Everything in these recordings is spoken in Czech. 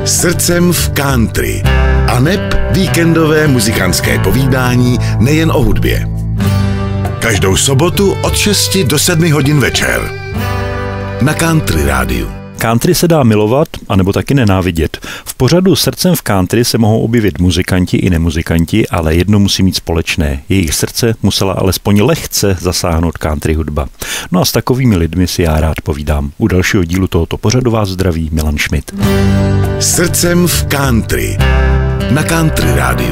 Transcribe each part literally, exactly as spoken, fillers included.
Srdcem v country aneb víkendové muzikantské povídání nejen o hudbě. Každou sobotu od šesti do sedmi hodin večer na Country rádiu. Country se dá milovat, anebo taky nenávidět. V pořadu Srdcem v country se mohou objevit muzikanti i nemuzikanti, ale jedno musí mít společné. Jejich srdce musela alespoň lehce zasáhnout country hudba. No a s takovými lidmi si já rád povídám. U dalšího dílu tohoto pořadu vás zdraví Milan Schmidt. Srdcem v country na Country rádiu.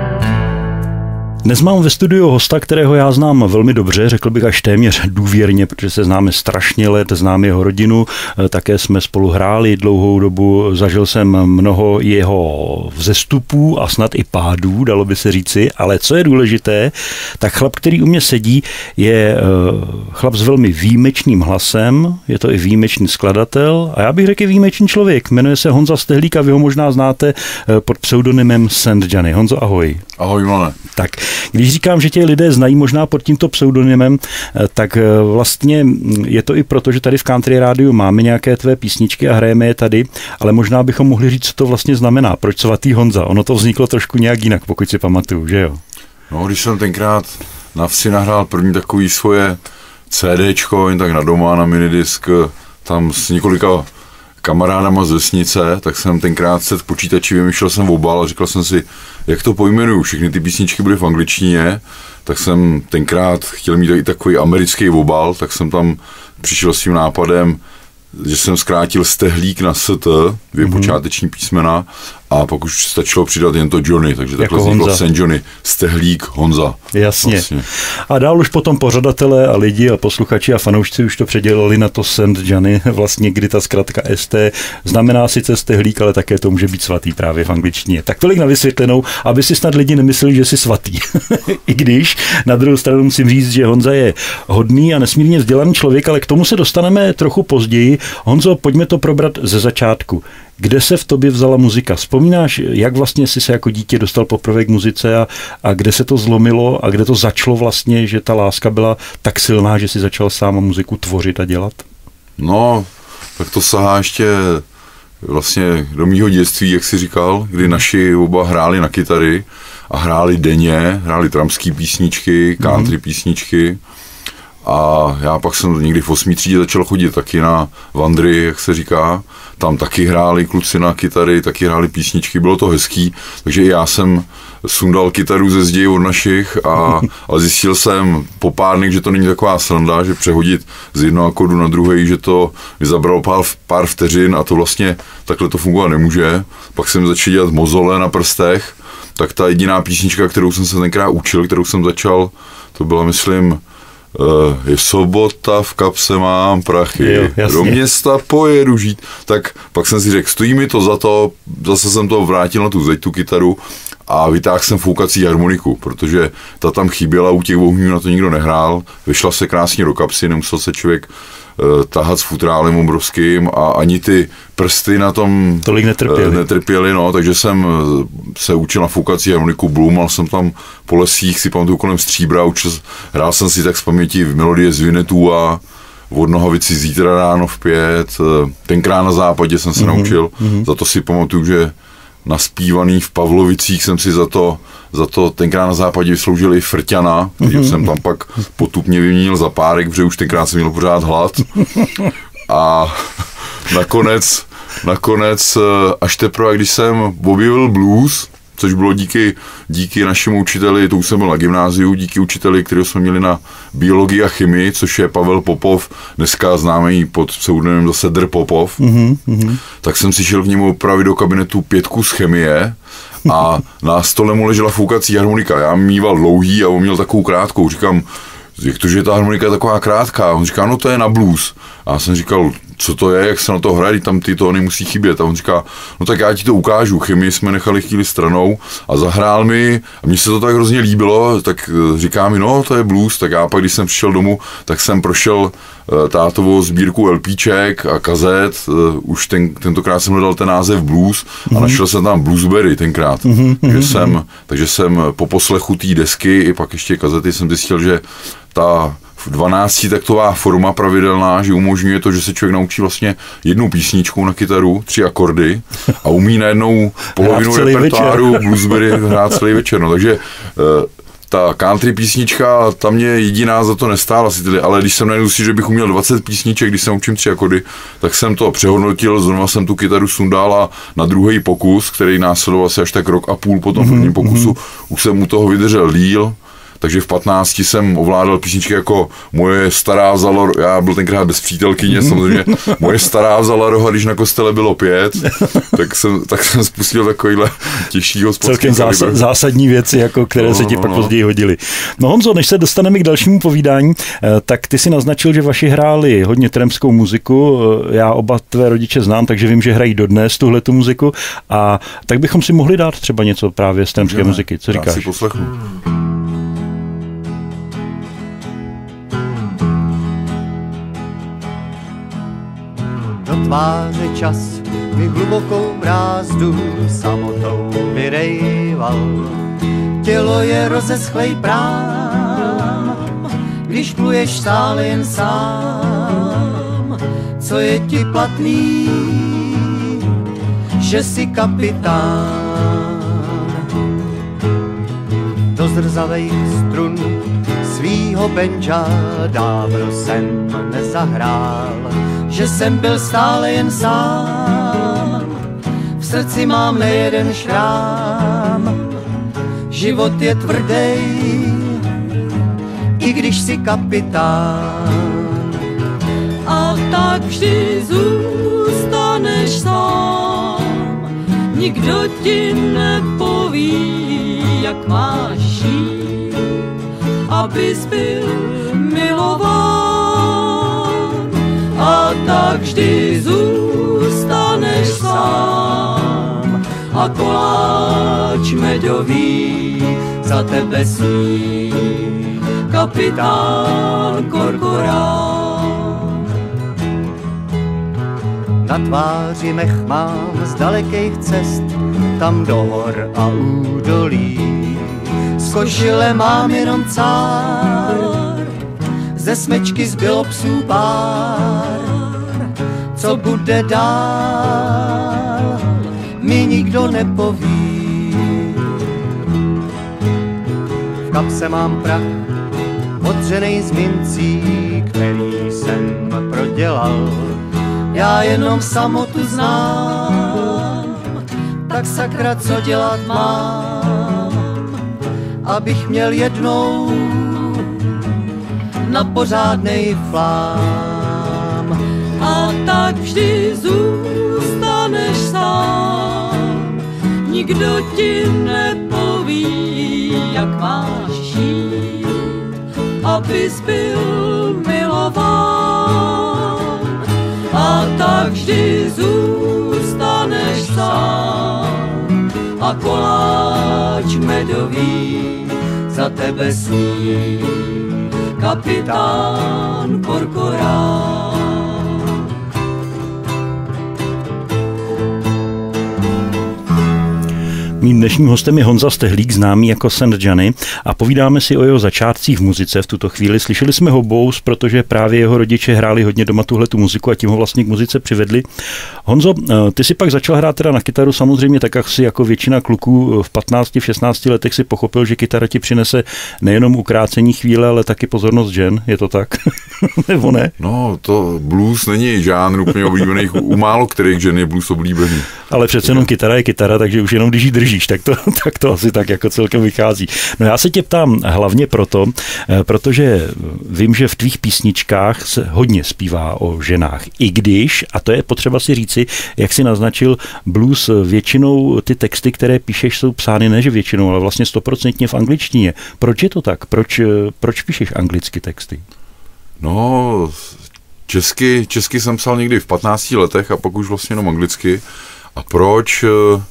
Dnes mám ve studiu hosta, kterého já znám velmi dobře, řekl bych až téměř důvěrně, protože se známe strašně let, znám jeho rodinu, také jsme spolu hráli dlouhou dobu, zažil jsem mnoho jeho vzestupů a snad i pádů, dalo by se říci, ale co je důležité, tak chlap, který u mě sedí, je chlap s velmi výjimečným hlasem, je to i výjimečný skladatel a já bych řekl výjimečný člověk, jmenuje se Honza Stehlík a vy ho možná znáte pod pseudonymem Saint Johnny. Honzo, ahoj. Ahoj, Milane. Tak, když říkám, že tě lidé znají možná pod tímto pseudonymem, tak vlastně je to i proto, že tady v Country rádiu máme nějaké tvé písničky a hrajeme je tady, ale možná bychom mohli říct, co to vlastně znamená. Proč Svatý Honza? Ono to vzniklo trošku nějak jinak, pokud si pamatuju, že jo? No, když jsem tenkrát na vsi nahrál první takový svoje CDčko, jen tak na doma, na minidisk, tam s několika kamarádama z vesnice, tak jsem tenkrát se v počítači vymýšlel jsem obal a říkal jsem si, jak to pojmenuju, všechny ty písničky byly v angličtině, tak jsem tenkrát chtěl mít i takový americký obal, tak jsem tam přišel s tím nápadem, že jsem zkrátil Stehlík na S T, dvě mm-hmm. počáteční písmena, a pak už stačilo přidat jen to Johnny, takže takhle jako vzniklo Saint Johnny, Stehlík, Honza. Jasně. Vlastně. A dál už potom pořadatelé a lidi a posluchači a fanoušci už to předělali na to Saint Johnny, vlastně kdy ta zkratka S T znamená sice Stehlík, ale také to může být svatý právě v angličtině. Tak tolik na vysvětlenou, aby si snad lidi nemysleli, že jsi svatý. I když na druhou stranu musím říct, že Honza je hodný a nesmírně vzdělaný člověk, ale k tomu se dostaneme trochu později. Honzo, pojďme to probrat ze začátku. Kde se v tobě vzala muzika? Vzpomínáš, jak vlastně jsi se jako dítě dostal poprvé k muzice a, a kde se to zlomilo a kde to začalo vlastně, že ta láska byla tak silná, že jsi začal sám muziku tvořit a dělat? No, tak to sahá ještě vlastně do mýho dětství, jak jsi říkal, kdy naši oba hráli na kytary a hráli denně, hráli tramský písničky, country mm-hmm. písničky. A já pak jsem někdy v osmý třídě začal chodit taky na vandry, jak se říká. Tam taky hráli kluci na kytary, taky hráli písničky, bylo to hezký. Takže i já jsem sundal kytaru ze zdi od našich a, a zjistil jsem po pár dnech, že to není taková sranda, že přehodit z jednoho akordu na druhý, že to mi zabralo pár, pár vteřin a to vlastně takhle to fungovat nemůže. Pak jsem začal dělat mozole na prstech, tak ta jediná písnička, kterou jsem se tenkrát učil, kterou jsem začal, to byla, myslím, je sobota, v kapse mám prachy, jo, do města pojedu žít. Tak pak jsem si řekl, stojí mi to za to, zase jsem to vrátil na tu zeď, tu kytaru a vytáhl jsem foukací harmoniku, protože ta tam chyběla, u těch ohňů na to nikdo nehrál, vyšla se krásně do kapsy, nemusel se člověk uh, tahat s futrálem obrovským a ani ty prsty na tom tolik netrpěli. netrpěli, no, takže jsem se učil na foukací harmoniku, blumal jsem tam po lesích, si pamatuju kolem Stříbra, učil, hrál jsem si tak z paměti v melodie z Vinetů a od Nohavici zítra ráno v pět, tenkrát na západě jsem se mm-hmm. naučil, mm-hmm. za to si pamatuju, že naspívaný v Pavlovicích jsem si za to, za to tenkrát na západě vysloužil i Frťana, který mm-hmm. jsem tam pak potupně vyměnil za párek, protože už tenkrát jsem měl pořád hlad. A nakonec, nakonec až teprve, když jsem objevil blues, což bylo díky, díky našemu učiteli, to už jsem byl na gymnáziu, díky učiteli, kterého jsme měli na biologii a chemii, což je Pavel Popov, dneska známý pod pseudonymem zase Dr. Popov, mm-hmm. tak jsem si šel k němu opravit do kabinetu pětku z chemie a na stole mu ležela foukací harmonika. Já mýval dlouhý a on měl takovou krátkou. Říkám, jak to, že ta harmonika je taková krátká? On říká, no to je na blues. A já jsem říkal, co to je, jak se na to hraje, tam ty tóny musí chybět. A on říká, no tak já ti to ukážu. Chemii jsme nechali chvíli stranou a zahrál mi a mně se to tak hrozně líbilo, tak říká mi, no to je blues. Tak já pak, když jsem přišel domů, tak jsem prošel tátovou sbírku LPček a kazet, už ten, tentokrát jsem hledal ten název blues a mm-hmm. našel jsem tam Bluesberry tenkrát. Mm-hmm. Takže, jsem, takže jsem po poslechu té desky i pak ještě kazety jsem zjistil, že ta dvanáctitaktová forma pravidelná, že umožňuje to, že se člověk naučí vlastně jednu písničku na kytaru, tři akordy a umí najednou polovinu repertoáru bluesberry hrát celý večer. No, takže ta country písnička, ta mě jediná za to nestála, ale když jsem najednou si, že bych uměl dvacet písniček, když jsem učím tři akordy, tak jsem to přehodnotil, znovu jsem tu kytaru sundal a na druhý pokus, který následoval asi až tak rok a půl po tom prvním pokusu, už jsem u toho vydržel díl. Takže v patnácti jsem ovládal písničky jako Moje stará vzala roha, já byl tenkrát bez přítelkyně, samozřejmě, Moje stará vzala roha, když na kostele bylo pět, tak jsem, tak jsem spustil takovýhle těžší hospodský celkem zás, zásadní věci, jako, které no, se ti no, pak no. později hodily. No Honzo, než se dostaneme k dalšímu povídání, tak ty si naznačil, že vaši hráli hodně tremskou muziku, já oba tvé rodiče znám, takže vím, že hrají dodnes tuhletu muziku, a tak bychom si mohli dát třeba něco právě z tremské muziky, co říkáš? Já si poslechnu. Do tváře čas mi hlubokou brázdu samotou vyrejval. Tělo je rozeschlej prám, když pluješ stále jen sám. Co je ti platný, že jsi kapitán? Do zrzavejch strun svýho benča dávno jsem nezahrál, že jsem byl stále jen sám. V srdci mám nejeden šrám, život je tvrdý, i když jsi kapitán. A tak vždy zůstaneš sám, nikdo ti nepoví, jak máš žít, abys byl milován. A tak vždy zůstaneš sám a koláč medový za tebe sní kapitán Korkorán. Na tváři mech mám z dalekých cest, tam do hor a údolí. Z košile mám jenom cár, ze smečky zbylo psů pár. Co bude dál, mi nikdo nepoví. V kapse mám prach odřenej z mincí, který jsem prodělal. Já jenom samotu znám, tak sakra co dělat mám, abych měl jednou na pořádnej flám. A tak vždy zůstaneš sám, nikdo ti nepoví, jak máš žít, abys byl milován. A tak vždy zůstaneš sám a koláč medový za tebe sní kapitán Korkorán. Mým dnešním hostem je Honza Stehlík, známý jako Saint Johnny, a povídáme si o jeho začátcích v muzice v tuto chvíli. Slyšeli jsme ho blues, protože právě jeho rodiče hráli hodně doma tuhletu muziku a tím ho vlastně k muzice přivedli. Honzo, ty si pak začal hrát teda na kytaru, samozřejmě tak asi jako většina kluků v patnácti, v šestnácti letech si pochopil, že kytara ti přinese nejenom ukrácení chvíle, ale taky pozornost žen, je to tak? Nebo ne? No, to blues není žánr úplně oblíbený, u málo kterých žen je blues oblíbený. Ale přece jenom kytara je kytara, takže už jenom když ji držíš, tak to, tak to asi tak jako celkem vychází. No já se tě ptám hlavně proto, protože vím, že v tvých písničkách se hodně zpívá o ženách. I když, a to je potřeba si říci, jak si naznačil, blues většinou ty texty, které píšeš, jsou psány ne že většinou, ale vlastně stoprocentně v angličtině. Proč je to tak? Proč, proč píšeš anglicky texty? No, česky, česky jsem psal někdy v patnácti letech a pak už vlastně jenom anglicky. A proč?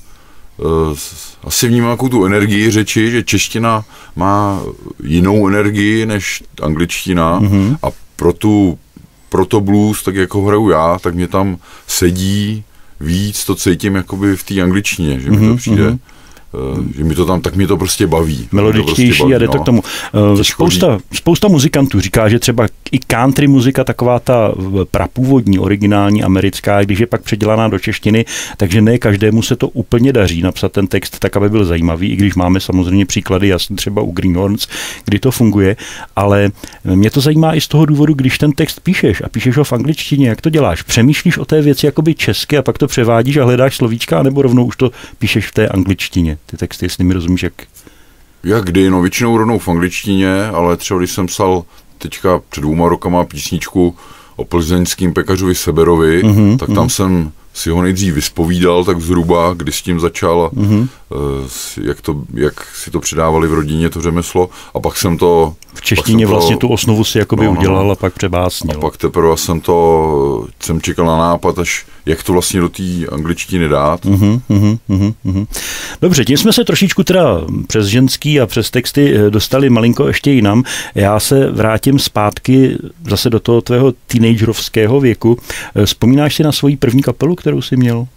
Asi vnímám takovou tu energii řeči, že čeština má jinou energii než angličtina, mm-hmm. a pro, tu, pro to blues, tak jako hraju já, tak mě tam sedí víc, to cítím jakoby v té angličtině, že mi to přijde mm-hmm. že mi to tam, tak mě to prostě baví. Melodičtější prostě baví, a jde to no. k tomu. Spousta, spousta muzikantů říká, že třeba i country muzika, taková ta prapůvodní, originální, americká, když je pak předělaná do češtiny, takže ne každému se to úplně daří napsat ten text tak, aby byl zajímavý, i když máme samozřejmě příklady, jasně třeba u Greenhorns, kdy to funguje, ale mě to zajímá i z toho důvodu, když ten text píšeš a píšeš ho v angličtině, jak to děláš? Přemýšlíš o té věci jakoby česky a pak to převádíš a hledáš slovíčka, nebo rovnou už to píšeš v té angličtině? Ty texty, jestli mi rozumíš, jak... Jak kdy, no většinou rovnou v angličtině, ale třeba když jsem psal teďka před dvouma rokama písničku o plzeňským pekařovi Seberovi, mm-hmm, tak tam mm-hmm. jsem si ho nejdřív vyspovídal tak zhruba, kdy s tím začal, mm-hmm. jak, to, jak si to předávali v rodině, to řemeslo, a pak jsem to... V češtině to, vlastně tu osnovu si jakoby no, udělal no, a pak přebásnil. A pak teprve jsem to, jsem čekal na nápad, až jak to vlastně do té angličtiny dát. Mm-hmm, mm-hmm, mm-hmm. Dobře, tím jsme se trošičku teda přes ženský a přes texty dostali malinko ještě jinam. Já se vrátím zpátky zase do toho tvého teenagerovského věku. Vzpomínáš si na svoji první kapelu, kterou jsi měl?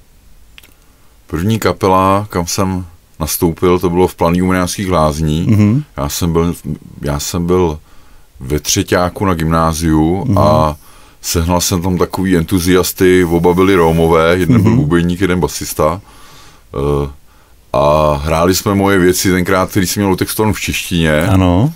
První kapela, kam jsem nastoupil, to bylo v Planý u Mraňanských Lázní. Mm-hmm. Já jsem byl, já jsem byl ve třeťáku na gymnáziu mm-hmm. a sehnal jsem tam takový entuziasty, oba byli Rómové, jeden mm-hmm. byl bubeník, jeden basista. Uh, a hráli jsme moje věci tenkrát, který jsem měl otextovanou v češtině. Ano.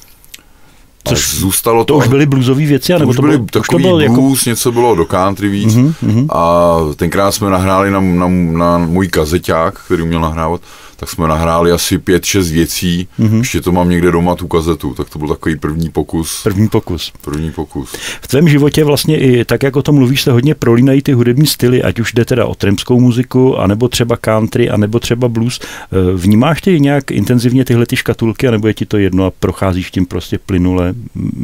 Což zůstalo to. To už byly bluesové věci, to anebo už to byly bylo, takový to bylo blues, jako... něco bylo do country víc. Mm-hmm. A tenkrát jsme nahráli na, na, na můj kazeťák, který uměl nahrávat, tak jsme nahráli asi pět, šest věcí. Mm-hmm. Ještě to mám někde doma, tu kazetu, tak to byl takový první pokus. První pokus. První pokus. V tvém životě vlastně i tak, jak o tom mluvíš, se hodně prolínají ty hudební styly, ať už jde teda o trampskou muziku, anebo třeba country, anebo třeba blues. Vnímáš ty nějak intenzivně tyhle ty škatulky, anebo je ti to jedno a procházíš tím prostě plynule?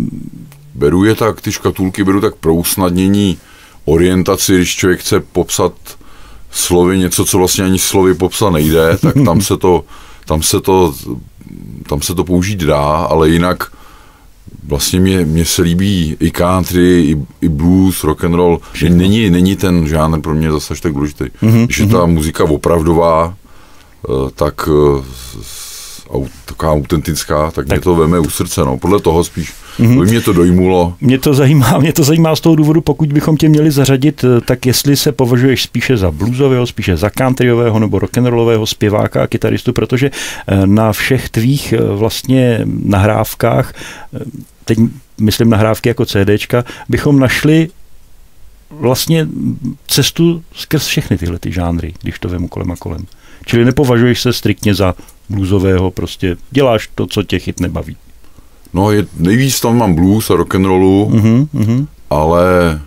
Beru je tak, ty škatulky beru tak pro usnadnění orientaci, když člověk chce popsat slovy něco, co vlastně ani slovy popsat nejde, tak tam se to, tam se to, tam se to použít dá, ale jinak vlastně mě, mě se líbí i country, i, i blues, rock and roll. Není, není ten žánr pro mě zase tak důležitý. Mm-hmm. Když je ta muzika opravdová, tak taková autentická, tak, tak mě to veme u srdce, no. Podle toho spíš. Mm-hmm. Mě to dojmulo. Mě to zajímá, mě to zajímá z toho důvodu, pokud bychom tě měli zařadit, tak jestli se považuješ spíše za bluesového, spíše za countryového nebo rock'n'rollového zpěváka a kytaristu, protože na všech tvých vlastně nahrávkách, teď myslím nahrávky jako CDčka, bychom našli vlastně cestu skrz všechny tyhle ty žánry, když to vemu kolem a kolem. Čili nepovažuješ se striktně za bluesového, prostě děláš to, co tě chytne baví. No, je, nejvíc tam mám blues a rock'n'rollu, uh-huh, uh-huh. ale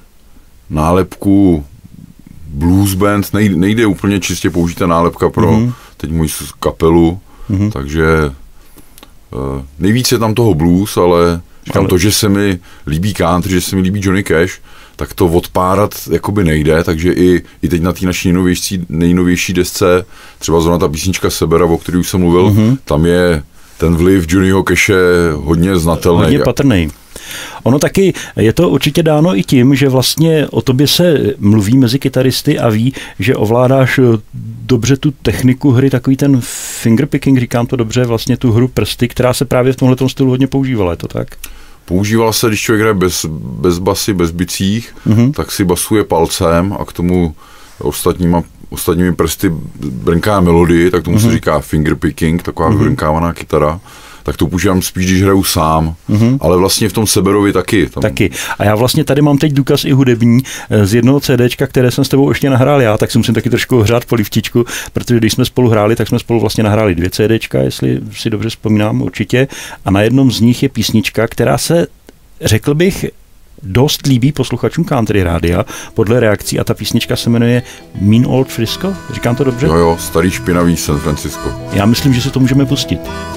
nálepku blues band nejde, nejde úplně čistě použít ta nálepka pro uh-huh. teď můj kapelu, uh-huh. takže uh, nejvíc je tam toho blues, ale říkám ale... to, že se mi líbí country, že se mi líbí Johnny Cash, tak to odpárat jakoby nejde, takže i, i teď na té naší nejnovější, nejnovější desce, třeba zrovna ta písnička Sebera, o který už jsem mluvil, uh-huh. tam je ten vliv Johnnyho Cashe hodně znatelný. Hodně patrný. Ono taky je to určitě dáno i tím, že vlastně o tobě se mluví mezi kytaristy a ví, že ovládáš dobře tu techniku hry, takový ten fingerpicking, říkám to dobře, vlastně tu hru prsty, která se právě v tomhletom stylu hodně používala, je to tak? Používal se, když člověk hraje bez, bez basy, bez bicích, mm-hmm. tak si basuje palcem a k tomu ostatníma, ostatními prsty brnká melodii, tak tomu mm-hmm. se říká fingerpicking, taková mm-hmm. brnkávaná kytara. Tak to používám spíš, když hraju sám, mm-hmm. ale vlastně v tom Seberovi taky. Tam... Taky. A já vlastně tady mám teď důkaz i hudební z jednoho CDčka, které jsem s tebou ještě nahrál já, tak si musím taky trošku hřát polivčičku, protože když jsme spolu hráli, tak jsme spolu vlastně nahráli dvě CDčka, jestli si dobře vzpomínám, určitě. A na jednom z nich je písnička, která se, řekl bych, dost líbí posluchačům country rádia podle reakcí a ta písnička se jmenuje Mean Old Frisco, říkám to dobře? Jo, jo, starý špinavý San Francisco. Já myslím, že si to můžeme pustit.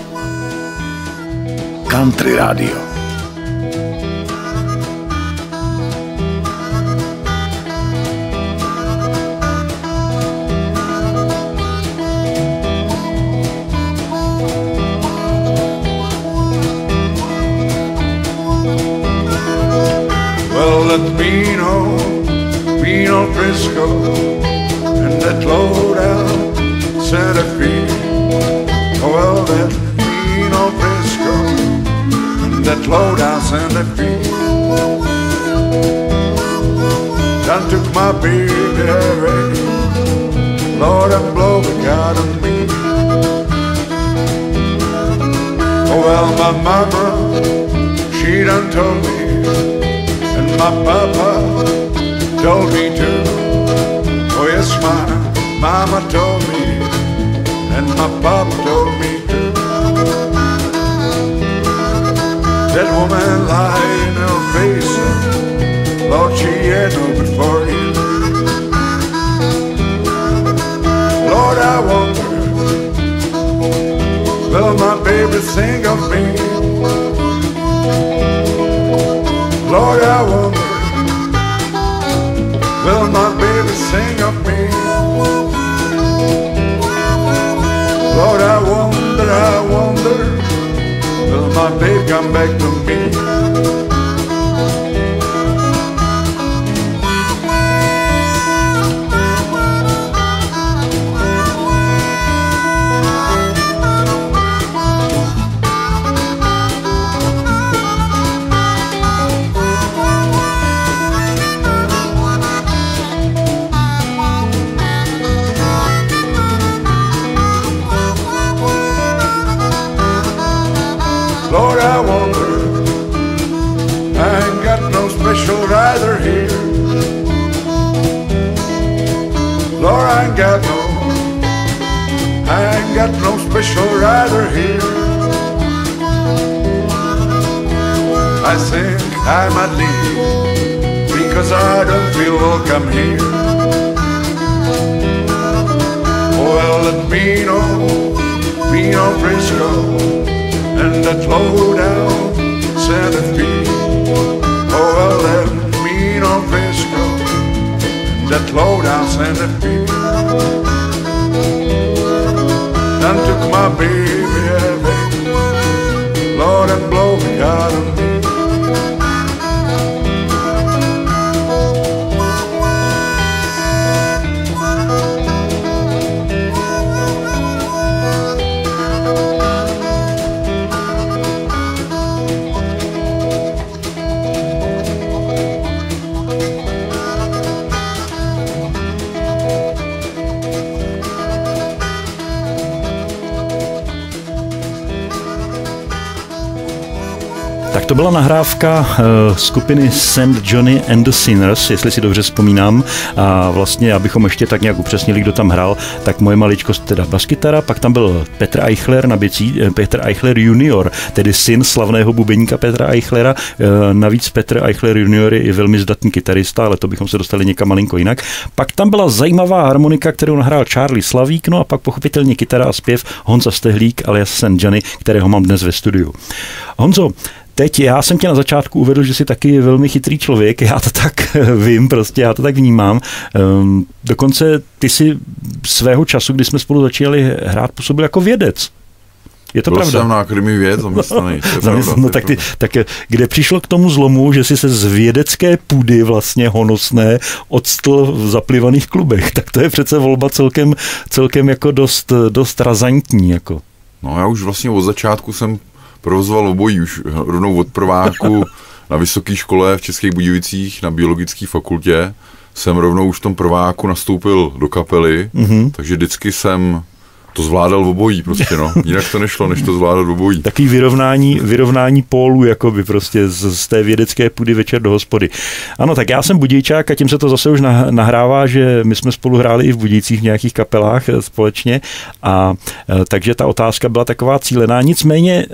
Country Radio. Well, that mean old, mean old Frisco and that low down Santa Fe my baby away. Lord, I'm blowing out on me. Oh, well, my mama, she done told me, and my papa told me too. Oh, yes, my mama told me, and my papa told me too. That woman lied in her face, Lord, she had no good for you. Lord, I wonder, will my baby think of me? Lord, I wonder, will my baby sing of me? Lord, I wonder, I wonder, will my baby come back to me? Lord, I wonder, I ain't got no special rider here. Lord, I ain't got no, I ain't got no special rider here. I think I might leave, because I don't feel welcome here. Well, let me know, me no Frisco, and that low down Santa Fe. Oh, well, let me no Frisco, and that low down Santa Fe. Done took my baby away. Lord, I'm blowing out on me. Tak to byla nahrávka uh, skupiny Saint Johnny and the Sinners, jestli si dobře vzpomínám. A vlastně, abychom ještě tak nějak upřesnili, kdo tam hrál, tak moje maličkost teda baskytara, pak tam byl Petr Eichler na bicí, Petr Eichler junior, tedy syn slavného bubeníka Petra Eichlera. Uh, navíc Petr Eichler junior je velmi zdatný kytarista, ale to bychom se dostali někam malinko jinak. Pak tam byla zajímavá harmonika, kterou nahrál Charlie Slavík, no a pak pochopitelně kytara a zpěv Honza Stehlík alias Saint Johnny, kterého mám dnes ve studiu. Honzo, teď já jsem tě na začátku uvedl, že jsi taky velmi chytrý člověk, já to tak vím, prostě já to tak vnímám. Um, dokonce ty si svého času, kdy jsme spolu začali hrát, působil jako vědec. Je to Byl pravda? jsem na akademii věd zaměstnaný. No tak, ty, tak kde přišlo k tomu zlomu, že jsi se z vědecké půdy vlastně honosné odstl v zaplivaných klubech, tak to je přece volba celkem, celkem jako dost, dost razantní. Jako. No já už vlastně od začátku jsem provozoval obojí, už rovnou od prváku na vysoké škole v Českých Budějovicích na biologické fakultě jsem rovnou už v tom prváku nastoupil do kapely, mm-hmm. takže vždycky jsem to zvládal obojí prostě, no. Jinak to nešlo, než to zvládat obojí. Takový vyrovnání, vyrovnání pólů, jakoby prostě z, z té vědecké půdy večer do hospody. Ano, tak já jsem Budějčák a tím se to zase už nahrává, že my jsme spolu hráli i v Budějcích v nějakých kapelách společně a takže ta otázka byla taková cílená. Nicméně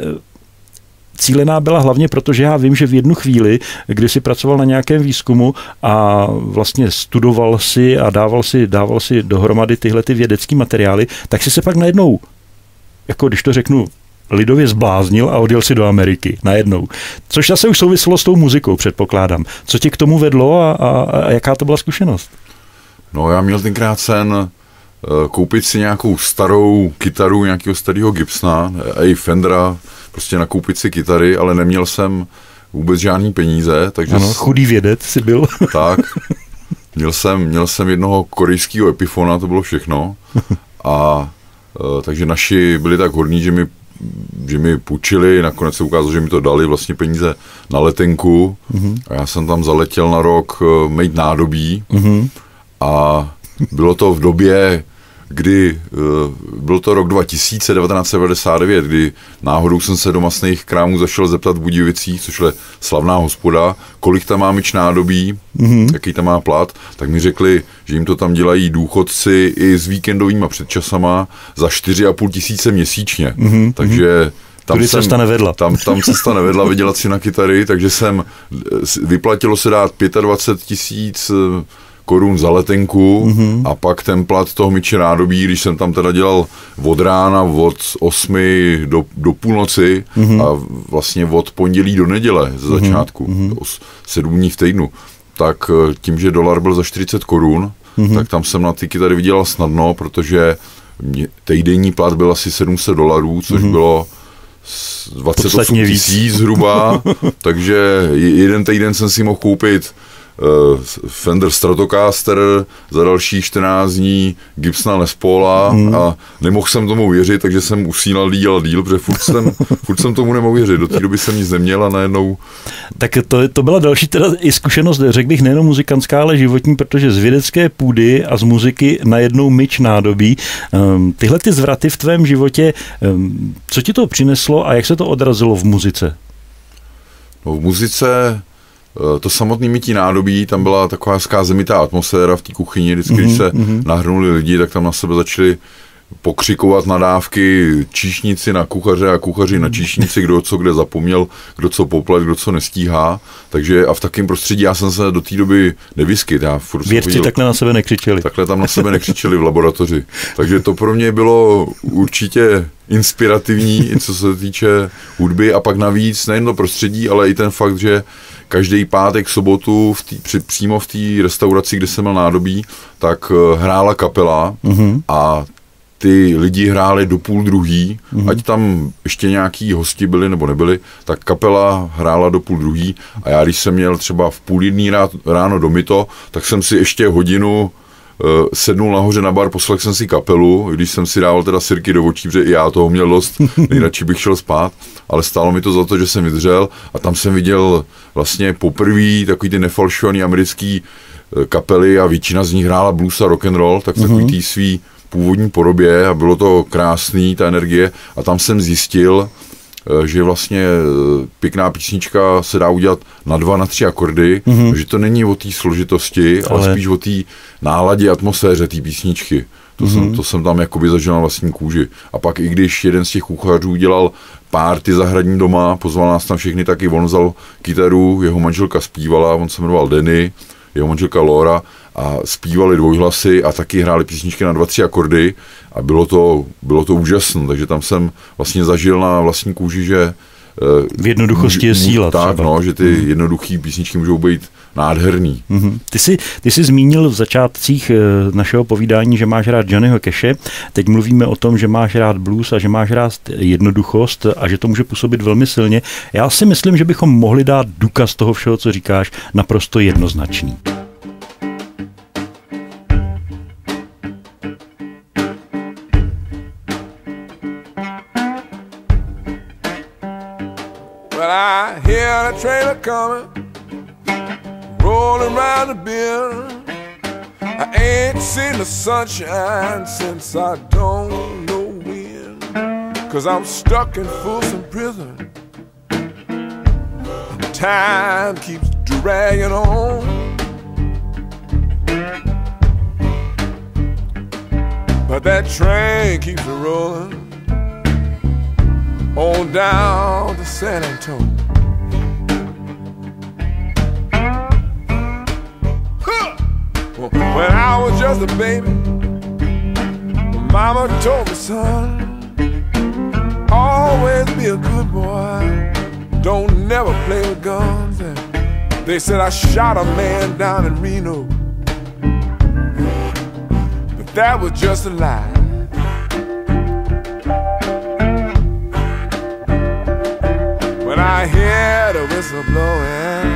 cílená byla hlavně proto, že já vím, že v jednu chvíli, kdy si pracoval na nějakém výzkumu a vlastně studoval si a dával si, dával si dohromady tyhle ty vědecké materiály, tak si se pak najednou, jako když to řeknu, lidově zbláznil a odjel si do Ameriky najednou. Což zase už souviselo s tou muzikou, předpokládám. Co tě k tomu vedlo a, a, a jaká to byla zkušenost? No já měl tenkrát sen koupit si nějakou starou kytaru, nějakého starého Gibsona, i Fendera, prostě nakoupit si kytary, ale neměl jsem vůbec žádný peníze, takže... Ano, chudý vědec si byl. Tak. Měl jsem, měl jsem jednoho korejského Epifona, to bylo všechno. A takže naši byli tak hodní, že mi že mi půjčili, nakonec se ukázalo, že mi to dali vlastně peníze na letenku mm-hmm. a já jsem tam zaletěl na rok mít nádobí mm-hmm. a bylo to v době, kdy, byl to rok dva tisíce, devatenáct set devadesát devět, kdy náhodou jsem se do masných krámů zašel zeptat v Budějovicích, což je slavná hospoda, kolik tam má myč nádobí, mm-hmm. jaký tam má plat, tak mi řekli, že jim to tam dělají důchodci i s víkendovýma předčasama za čtyři a půl tisíce měsíčně, mm-hmm. takže tam Tudy cesta nevedla. Tam, tam cesta nevedla vydělat si na kytary, takže jsem, vyplatilo se dát dvacet pět tisíc korun za letenku mm-hmm. a pak ten plat toho myče nádobí, když jsem tam teda dělal od rána od osmi do, do půlnoci mm-hmm. a vlastně od pondělí do neděle ze začátku, mm-hmm. sedm dní v týdnu, tak tím, že dolar byl za čtyřicet korun, mm-hmm. tak tam jsem na ty kytary vydělal snadno, protože týdenní plat byl asi sedm set dolarů, což mm-hmm. bylo dvacet osm tisíc zhruba, takže jeden týden jsem si mohl koupit Fender Stratocaster, za další čtrnáct dní Gibsona Les Paula mm. a nemohl jsem tomu věřit, takže jsem usínal díl a díl, protože furt jsem, furt jsem tomu nemohl věřit. Do té doby jsem nic neměl a najednou... Tak to, to byla další teda i zkušenost, řekl bych, nejenom muzikantská, ale životní, protože z vědecké půdy a z muziky najednou myč nádobí. Um, tyhle ty zvraty v tvém životě, um, co ti to přineslo a jak se to odrazilo v muzice? No, v muzice... To samotné mytí nádobí, tam byla taková hezká zemitá atmosféra v té kuchyni, vždycky, mm-hmm, když se mm-hmm. nahrnuli lidi, tak tam na sebe začali pokřikovat nadávky číšníci na kuchaře a kuchaři na číšníci, kdo co kde zapomněl, kdo co poplet, kdo co nestíhá. Takže a v takém prostředí já jsem se do té doby nevyskyt. Vědci viděl, takhle na sebe nekřičeli. Takhle tam na sebe nekřičeli v laboratoři. Takže to pro mě bylo určitě inspirativní, co se týče hudby a pak navíc nejen to prostředí, ale i ten fakt, že každý pátek, sobotu v tý, při, přímo v té restauraci, kde jsem měl nádobí, tak hrála kapela mm-hmm. a ty lidi hráli do půl druhý, mm-hmm. ať tam ještě nějaký hosti byli nebo nebyli, tak kapela hrála do půl druhý a já když jsem měl třeba v půl jedný ráno do Mito, tak jsem si ještě hodinu uh, sednul nahoře na bar, poslechl jsem si kapelu, když jsem si dával teda sirky do očí, protože i já toho měl dost, nejradši bych šel spát, ale stálo mi to za to, že jsem vydřel a tam jsem viděl vlastně poprvé takový ty nefalšovaný americký kapely a většina z nich hrála blues a rock and roll, tak mm-hmm. takový tý svý původní podobě a bylo to krásný, ta energie a tam jsem zjistil, že vlastně pěkná písnička se dá udělat na dva, na tři akordy, mm-hmm. že to není o té složitosti, ale, ale spíš o té náladě, atmosféře té písničky. To, mm-hmm. jsem, to jsem tam jakoby zažil na vlastní kůži. A pak i když jeden z těch kuchařů dělal párty zahradní doma, pozval nás tam všechny, tak i on vzal kytaru, jeho manželka zpívala, on se jmenoval Denny, jeho manželka Laura a zpívali dvojhlasy a taky hráli písničky na dva, tři akordy a bylo to, bylo to úžasné, takže tam jsem vlastně zažil na vlastní kůži, že v jednoduchosti je síla. Tak, no, že ty mm. jednoduché písničky můžou být nádherný. Mm-hmm. Ty jsi, ty jsi zmínil v začátcích našeho povídání, že máš rád Johnnyho Cashe. Teď mluvíme o tom, že máš rád blues a že máš rád jednoduchost a že to může působit velmi silně. Já si myslím, že bychom mohli dát důkaz toho všeho, co říkáš, naprosto jednoznačný. I hear the trailer coming, rolling around the bend. I ain't seen the sunshine since I don't know when, 'cause I'm stuck in Folsom Prison. Time keeps dragging on, but that train keeps rolling on down to San Antonio. Huh. When I was just a baby, Mama told me, son, always be a good boy, don't never play with guns. And they said I shot a man down in Reno, but that was just a lie. When I hear the whistle blowing,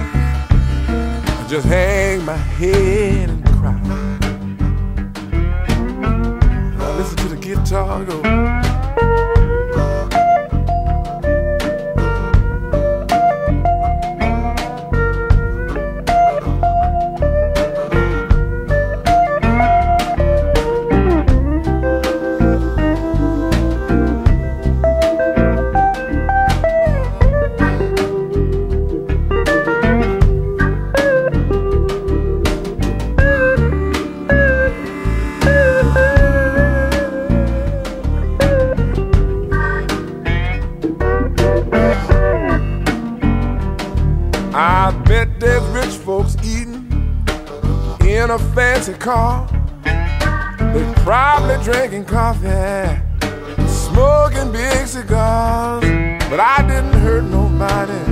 I just hang my head and cry. I listen to the guitar go. in a fancy car. They're probably drinking coffee, smoking big cigars, but I didn't hurt nobody.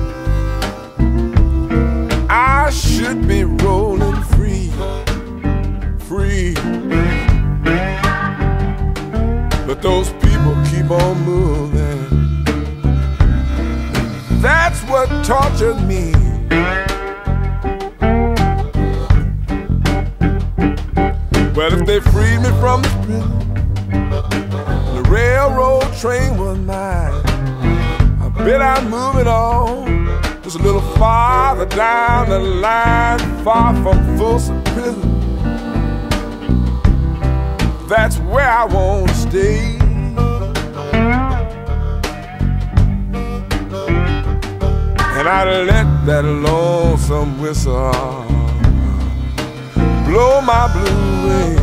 I should be rolling free, free. But those people keep on moving. That's what tortured me. Well, if they freed me from the prison, the railroad train was mine, I bet I'd move it on just a little farther down the line, far from Folsom Prison. That's where I want to stay. And I'd let that lonesome whistle blow my blue away.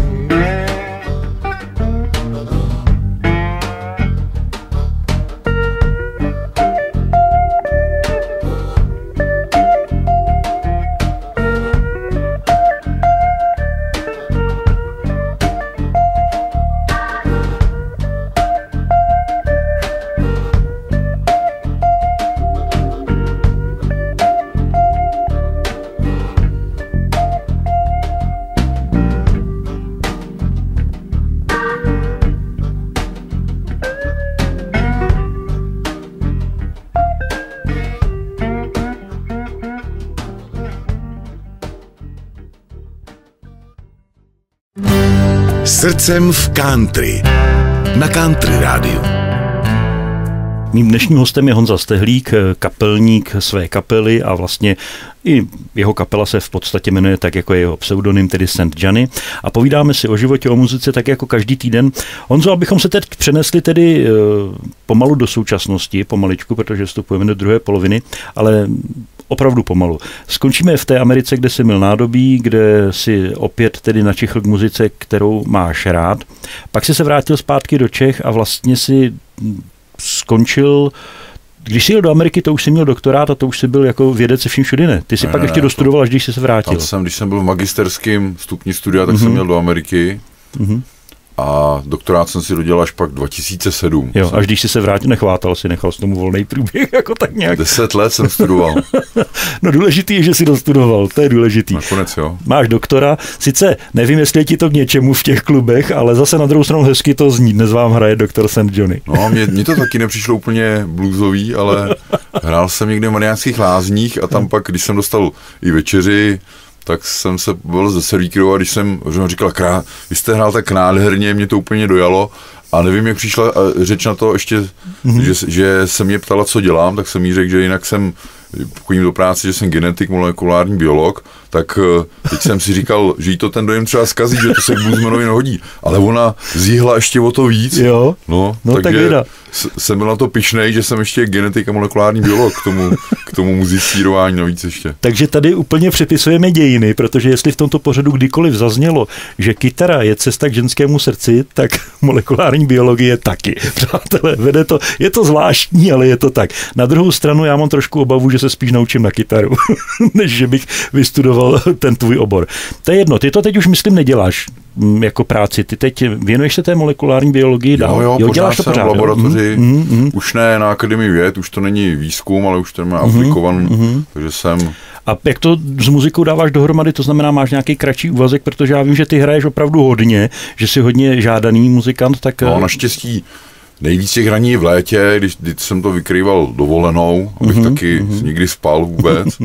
Srdcem v country. Na Country rádiu. Mým dnešním hostem je Honza Stehlík, kapelník své kapely a vlastně i jeho kapela se v podstatě jmenuje tak, jako je jeho pseudonym, tedy Saint Johnny. A povídáme si o životě, o muzice tak jako každý týden. Honzo, abychom se teď přenesli tedy pomalu do současnosti, pomaličku, protože vstupujeme do druhé poloviny, ale opravdu pomalu. Skončíme v té Americe, kde jsi měl nádobí, kde si opět tedy načichl k muzice, kterou máš rád. Pak jsi se vrátil zpátky do Čech a vlastně si skončil, když jsi jel do Ameriky, to už jsi měl doktorát a to už jsi byl jako vědec se vším všudy, ne? Ty jsi ne, pak ne, ještě ne, dostudoval, až když jsi se vrátil. Jsem, když jsem byl v magisterském stupni studia, tak mm-hmm. jsem měl do Ameriky. Mm-hmm. A doktorát jsem si dodělal až pak dva tisíce sedm. Jo, jsem... až když jsi se vrátil, nechvátal si, nechal s tomu volný průběh, jako tak nějak. Deset let jsem studoval. No důležitý je, že jsi dostudoval, to je důležitý. Nakonec jo. Máš doktora, sice nevím, jestli je ti to k něčemu v těch klubech, ale zase na druhou stranu hezky to zní, dnes vám hraje doktor Saint Johnny. No, mně, mně to taky nepřišlo úplně bluesový, ale hrál jsem někde v Mariánských Lázních a tam no. Pak, když jsem dostal i večeři, tak jsem se byl ze servíkyrou a když jsem říkal, krá, vy jste hrál tak nádherně, mě to úplně dojalo a nevím, jak přišla řeč na to ještě, mm-hmm. že, že se mě ptala, co dělám, tak jsem jí řekl, že jinak jsem, chodím do práce, že jsem genetik, molekulární biolog, tak teď jsem si říkal, že jí to ten dojem třeba zkazí, že to se k bluesmanovi nehodí, ale ona zjihla ještě o to víc. Jo, no, no takže tak jsem byl na to pyšnej, že jsem ještě genetik a molekulární biolog k tomu, k tomu muzicírování navíc ještě. Takže tady úplně přepisujeme dějiny, protože jestli v tomto pořadu kdykoliv zaznělo, že kytara je cesta k ženskému srdci, tak molekulární biologie taky. Přátelé, vede to, je to zvláštní, ale je to tak. Na druhou stranu já mám trošku obavu, že se spíš naučím na kytaru, než že bych vystudoval ten tvůj obor. To je jedno, ty to teď už myslím neděláš jako práci, ty teď věnuješ se té molekulární biologii dál? Jo, jo, jo pořád děláš to jsem pořád, v laboratoři, mm, mm, už ne na Akademii věd, už to není výzkum, ale už to má mm, aplikovan, mm. takže jsem... A jak to s muzikou dáváš dohromady, to znamená, máš nějaký kratší úvazek, protože já vím, že ty hraješ opravdu hodně, že jsi hodně žádaný muzikant, tak... No, naštěstí nejvíc těch hraní je v létě, když, když jsem to vykrýval dovolenou, abych mm-hmm, taky mm-hmm. nikdy spal vůbec.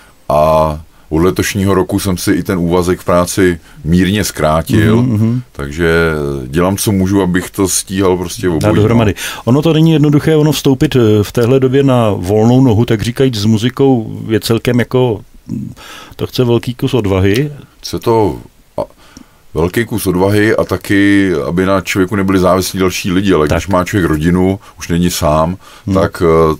A od letošního roku jsem si i ten úvazek v práci mírně zkrátil, mm-hmm. takže dělám, co můžu, abych to stíhal prostě obojí. Dohromady. Ono to není jednoduché, ono vstoupit v téhle době na volnou nohu, tak říkajíc s muzikou je celkem jako, to chce velký kus odvahy. Chce to velký kus odvahy a taky, aby na člověku nebyli závislí další lidi, ale tak. Když má člověk rodinu, už není sám, hmm. tak...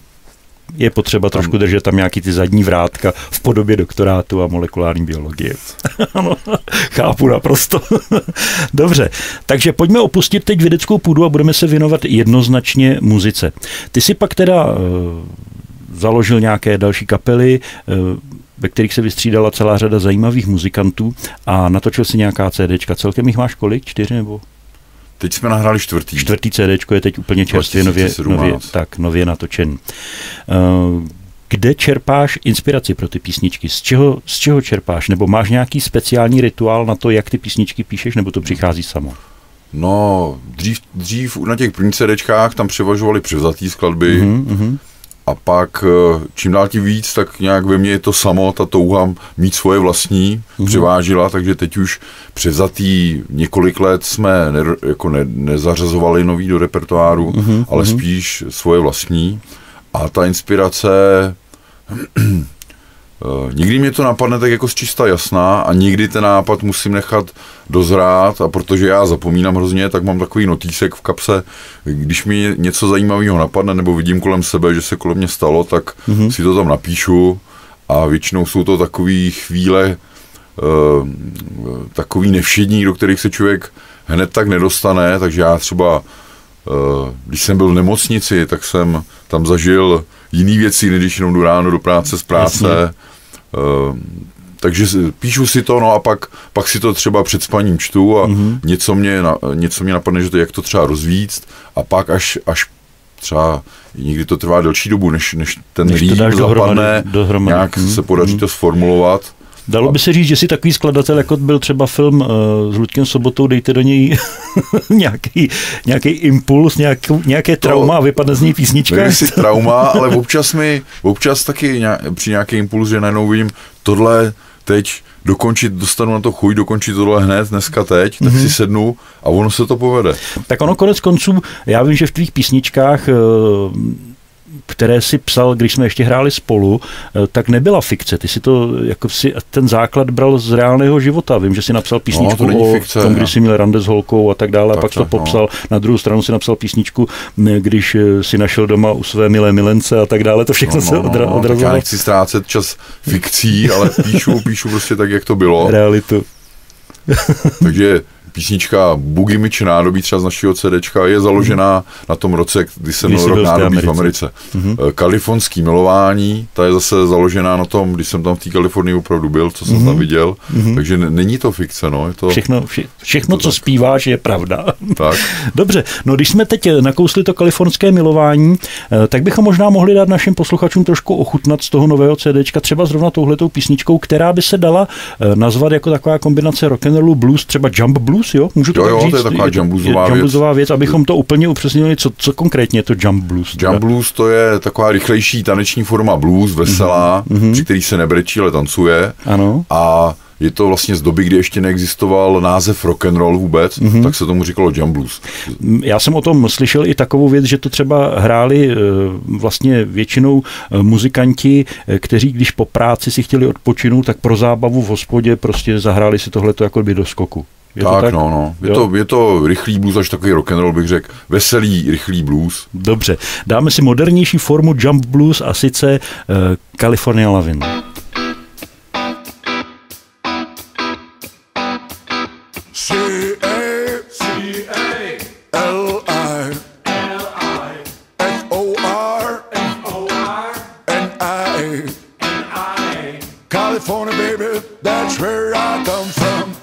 Je potřeba tam trošku držet tam nějaký ty zadní vrátka v podobě doktorátu a molekulární biologie. Ano, chápu naprosto. Dobře, takže pojďme opustit teď vědeckou půdu a budeme se věnovat jednoznačně muzice. Ty si pak teda uh, založil nějaké další kapely, uh, ve kterých se vystřídala celá řada zajímavých muzikantů a natočil si nějaká CDčka. Celkem jich máš kolik? Čtyři nebo? Teď jsme nahráli čtvrtý. Čtvrtý CDčko je teď úplně čerstvě nově, nově, tak, nově natočen. Kde čerpáš inspiraci pro ty písničky? Z čeho, z čeho čerpáš? Nebo máš nějaký speciální rituál na to, jak ty písničky píšeš, nebo to přichází samo? No, dřív, dřív na těch prvních CDčkách tam převažovaly převzatý skladby mm-hmm. a pak čím dál tím víc, tak nějak ve mně je to samo, ta touha mít svoje vlastní mm-hmm. převážila, takže teď už převzatý několik let jsme ne, jako ne, nezařazovali nový do repertoáru, mm-hmm. ale spíš svoje vlastní. A ta inspirace, nikdy mě to napadne tak jako z čista jasná a nikdy ten nápad musím nechat dozrát a protože já zapomínám hrozně, tak mám takový notýsek v kapse, když mi něco zajímavého napadne nebo vidím kolem sebe, že se kolem mě stalo, tak mm-hmm. si to tam napíšu a většinou jsou to takové chvíle, uh, takový nevšední, do kterých se člověk hned tak nedostane, takže já třeba když jsem byl v nemocnici, tak jsem tam zažil jiný věci, než když jenom jdu ráno do práce z práce. Uh, takže píšu si to, no a pak, pak si to třeba před spaním čtu a mm-hmm. něco, mě, něco mě napadne, že to, jak to třeba rozvíct a pak až, až třeba někdy to trvá delší dobu, než, než ten rým zapadne, dohromady. Nějak mm-hmm. se podaří to sformulovat. Dalo by se říct, že jsi takový skladatel, jako byl třeba film uh, s Luďkem Sobotou, dejte do něj nějaký, nějaký impuls, nějakou, nějaké trauma to, a vypadne z něj písnička. Nevím si trauma, ale občas mi, občas taky nějak, při nějaký impuls, že najednou vidím tohle teď dokončit, dostanu na to chuť, dokončit tohle hned, dneska teď, tak mm-hmm. si sednu a ono se to povede. Tak ono konec konců, já vím, že v tvých písničkách uh, které si psal, když jsme ještě hráli spolu, tak nebyla fikce. Ty si to, jako si ten základ bral z reálného života. Vím, že si napsal písničku no, o fikce, tom, když si měl rande s holkou a tak dále, tak a pak tak, to popsal. No. Na druhou stranu si napsal písničku, když si našel doma u své milé milence a tak dále. To všechno no, no, se odra- no, odrazilo. Já nechci ztrácet čas fikcí, ale píšu, píšu prostě tak, jak to bylo. Realitu. Takže písnička Boogie Mitch nádobí třeba z našeho CDčka je založená mm. na tom roce, kdy jsem měl rok nádobí v Americe. Mm-hmm. Kalifornský milování, ta je zase založená na tom, když jsem tam v té Kalifornii opravdu byl, co jsem mm-hmm. tam viděl, mm-hmm. takže n- není to fikce, no. Je to, všechno, vše, všechno to co tak. zpíváš, je pravda. Tak. Dobře, no když jsme teď nakousli to kalifornské milování, tak bychom možná mohli dát našim posluchačům trošku ochutnat z toho nového CDčka, třeba zrovna touhletou písničkou, která by se dala nazvat jako taková kombinace rock'n'rollu, blues, třeba jump blues. Jo, můžu to jo, tak jo, říct? To je taková jump bluesová věc. bluesová věc, abychom to úplně upřesnili, co, co konkrétně je to jump blues. Jump blues to je taková rychlejší taneční forma blues, veselá, mm-hmm. při který se nebrečí, ale tancuje. Ano. A je to vlastně z doby, kdy ještě neexistoval název rock and roll vůbec, mm-hmm. tak se tomu říkalo jump blues. Já jsem o tom slyšel i takovou věc, že to třeba hráli vlastně většinou muzikanti, kteří když po práci si chtěli odpočinout, tak pro zábavu v hospodě prostě zahráli si tohleto jako by do skoku. Je tak, to tak, no, no. Je to, je to rychlý blues, až takový rock and roll bych řekl. Veselý, rychlý blues. Dobře. Dáme si modernější formu jump blues a sice uh, California Lovin'. California, baby, that's where I come from.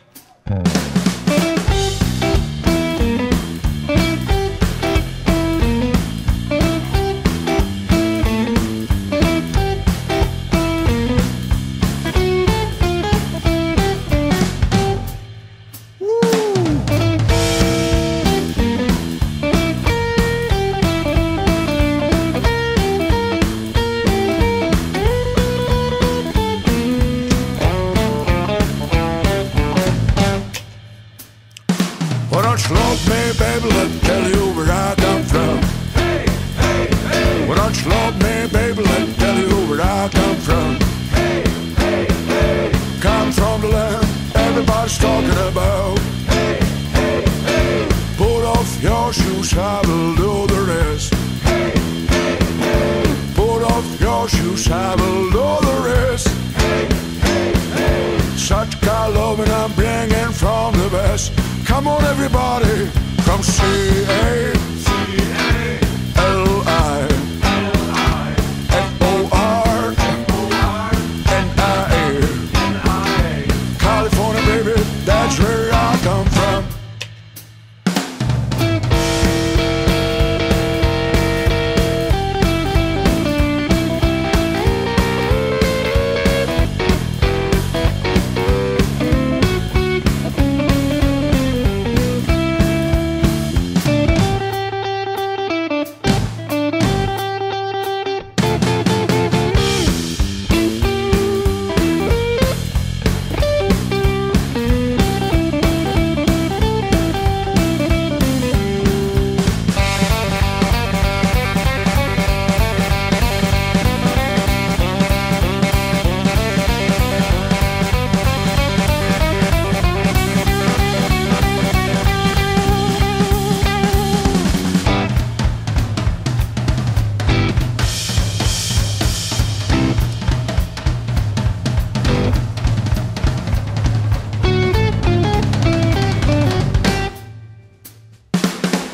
Come on, everybody, come see a L I F O R N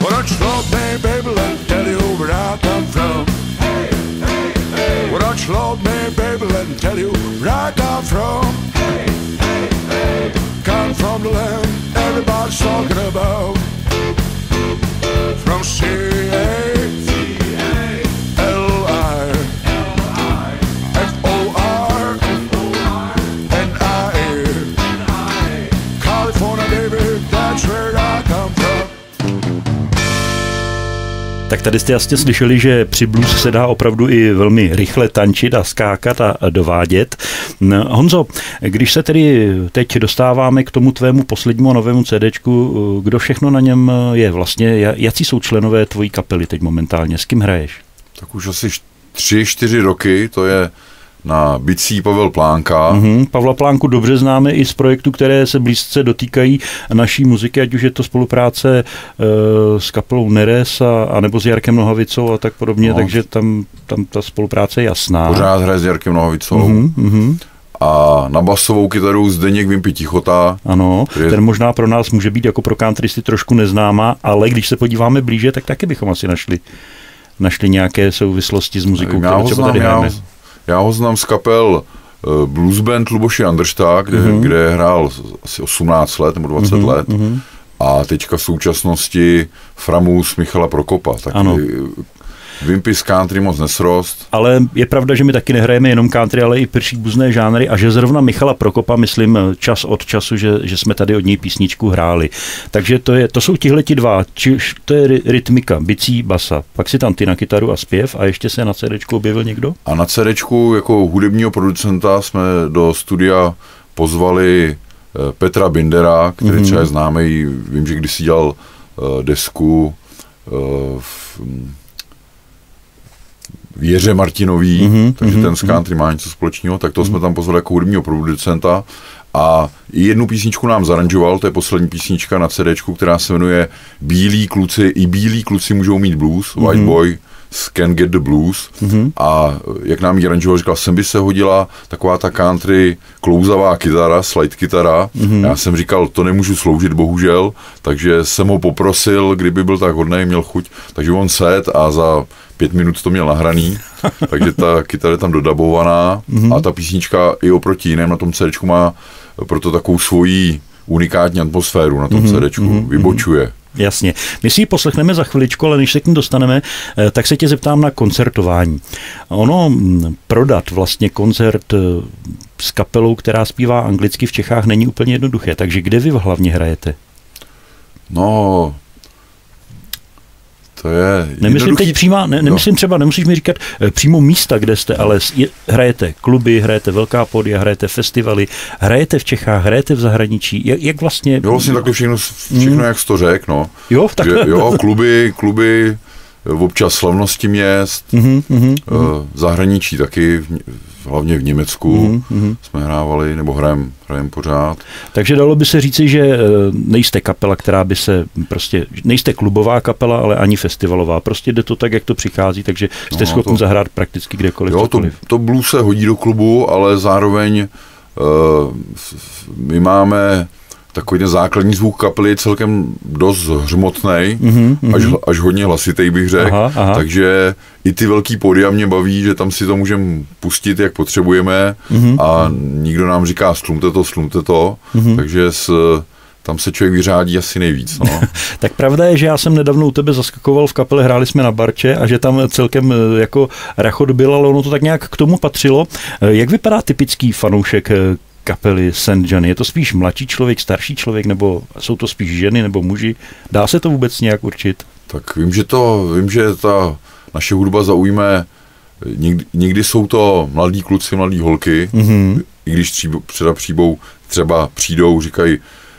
Well, don't slow me, baby, let me tell you where I come from. Hey, hey, hey. Well, don't slow me, baby, let me tell you where I come from. Hey, hey, hey. Come from the land everybody's talking about. From C A L I F O R N I California, baby, that's where I come from. Tak tady jste jasně slyšeli, že při blues se dá opravdu i velmi rychle tančit a skákat a dovádět. Honzo, když se tedy teď dostáváme k tomu tvému poslednímu novému CDčku, kdo všechno na něm je vlastně, jací jsou členové tvojí kapely teď momentálně, s kým hraješ? Tak už asi tři, čtyři roky, to je na bicí Pavel Plánka. Uhum, Pavla Plánku dobře známe i z projektů, které se blízce dotýkají naší muziky, ať už je to spolupráce e, s kapelou Neres a, a nebo s Jarkem Nohavicou a tak podobně, no, takže tam, tam ta spolupráce je jasná. Pořád hraje s Jarkem Nohavicou. Uhum, uhum. A na basovou kytaru Zdeněk Vimpy Tichota. Ano, je... ten možná pro nás může být jako pro countryisty trošku neznámá, ale když se podíváme blíže, tak taky bychom asi našli, našli nějaké souvislosti s muzikou, já kterou třeba tady hrajeme. Já ho znám z kapel uh, Blues Band Luboši Anderšta, kde, mm-hmm. kde hrál asi osmnáct let nebo dvacet mm-hmm. let. Mm-hmm. A teďka v současnosti Framus Michala Prokopa. Tak ano. Vimpy z country moc nesrost. Ale je pravda, že my taky nehrajeme jenom country, ale i příbuzné žánry a že zrovna Michala Prokopa, myslím, čas od času, že, že jsme tady od něj písničku hráli. Takže to, je, to jsou tihleti dva, či, to je rytmika, bicí, basa. Pak si tam ty na kytaru a zpěv a ještě se na CDčku objevil někdo? A na CDčku jako hudebního producenta jsme do studia pozvali Petra Bindera, který mm-hmm. třeba je známý, vím, že když si dělal uh, desku uh, v, Věře Martinový, mm-hmm, takže mm-hmm, ten z country má něco společného, tak to mm-hmm. jsme tam pozvali jako hudebního producenta a jednu písničku nám zaranžoval, to je poslední písnička na CDčku, která se jmenuje Bílí kluci, i bílí kluci můžou mít blues, mm-hmm. White Boy Can Get the Blues mm-hmm. a jak nám ji aranžoval, říkal, sem by se hodila taková ta country klouzavá kytara, slide kytara. Mm-hmm. Já jsem říkal, to nemůžu sloužit bohužel, takže jsem ho poprosil, kdyby byl tak hodnej, měl chuť, takže on set a za pět minut to měl nahraný, takže ta kytara je tam dodabovaná mm-hmm. a ta písnička i oproti jiném na tom CDčku má proto takovou svoji unikátní atmosféru na tom mm-hmm. CDčku, mm-hmm. vybočuje. Jasně. My si ji poslechneme za chviličku, ale než se k ní dostaneme, tak se tě zeptám na koncertování. Ono prodat vlastně koncert s kapelou, která zpívá anglicky v Čechách, není úplně jednoduché. Takže kde vy hlavně hrajete? No, to je nemyslím teď přímo, ne, nemyslím třeba, nemusíš mi říkat přímo místa, kde jste, ale je, hrajete kluby, hrajete velká pódia, hrajete festivaly, hrajete v Čechách, hrajete v zahraničí. Jak, jak vlastně... Jo, vlastně takhle všechno, všechno mm. jak jsi to řekl, no. Jo, takhle. Že, jo, kluby, kluby, občas slavnosti měst, mm-hmm, mm-hmm. Uh, zahraničí taky, hlavně v Německu mm-hmm. jsme hrávali, nebo hrajeme hrajem pořád. Takže dalo by se říci, že nejste kapela, která by se prostě, nejste klubová kapela, ale ani festivalová. Prostě jde to tak, jak to přichází, takže jste no, schopni to, zahrát prakticky kdekoliv. Jo, to, to blues se hodí do klubu, ale zároveň uh, my máme takový ten základní zvuk kapely je celkem dost hřmotnej, mm-hmm, až, až hodně hlasitej bych řekl, takže i ty velký pódia mě baví, že tam si to můžeme pustit, jak potřebujeme mm-hmm. a nikdo nám říká slumte to, slumte to, mm-hmm. takže s, tam se člověk vyřádí asi nejvíc. No. Tak pravda je, že já jsem nedávno u tebe zaskakoval v kapele, hráli jsme na Barče a že tam celkem jako rachot byl, ale ono to tak nějak k tomu patřilo. Jak vypadá typický fanoušek kapely Saint Johnny? Je to spíš mladší člověk, starší člověk, nebo jsou to spíš ženy nebo muži? Dá se to vůbec nějak určit? Tak vím, že to, vím, že ta naše hudba zaujme, někdy, někdy jsou to mladí kluci, mladí holky, mm-hmm. i když tříbo, třeba příbou, třeba přijdou, říkají,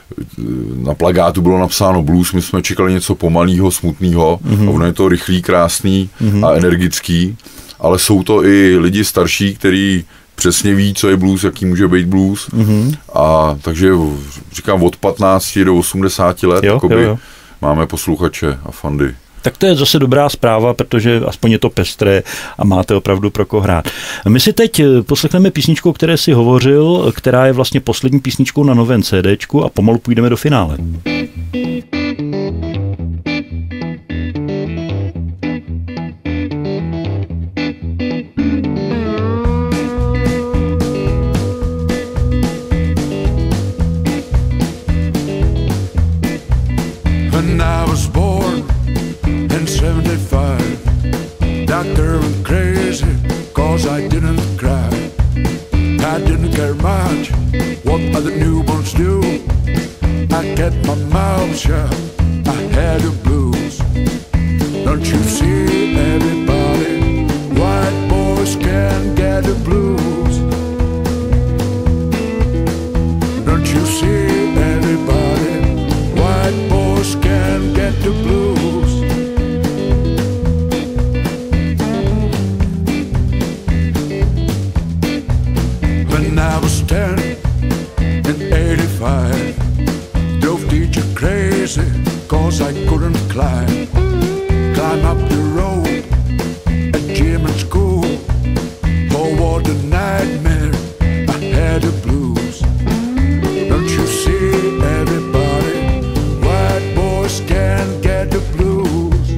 na plagátu bylo napsáno blues, my jsme čekali něco pomalýho, smutného, mm-hmm. a ono je to rychlý, krásný mm-hmm. a energický, ale jsou to i lidi starší, kteří přesně ví, co je blues, jaký může být blues. Mm-hmm. A takže říkám od patnácti do osmdesáti let jo, jo, jo. máme posluchače a fandy. Tak to je zase dobrá zpráva, protože aspoň je to pestré a máte opravdu pro koho hrát. My si teď poslechneme písničku, o které jsi hovořil, která je vlastně poslední písničkou na novém CDčku a pomalu půjdeme do finále. born in seventy-five. Doctor went crazy cause I didn't cry. I didn't care much what other newborns do. I kept my mouth shut, I had the blues. Don't you see, everybody, white boys can get the blues. Don't you see, everybody, white boys can get the blues. When I was ten and eighty-five, drove teacher crazy cause I couldn't climb. Climb up the road at gym and school. Oh, what a nightmare, I had the blues. Don't you see, everybody, white boys can get the blues.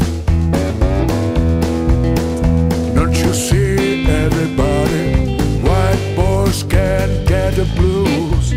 Don't you see, everybody, white boys can get the blues.